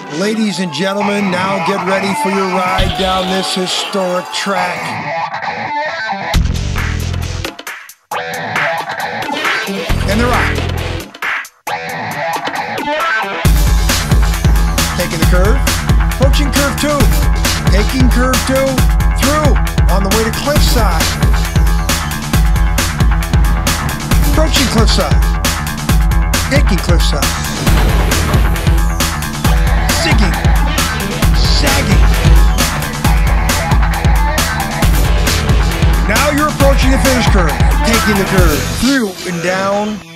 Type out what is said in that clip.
Ladies and gentlemen, now get ready for your ride down this historic track. And they're off. Taking the curve, approaching curve 2, taking curve 2, through, on the way to Cliffside. Approaching Cliffside, taking Cliffside. Zigging, sagging. Now you're approaching the finish curve, taking the curve, through and down.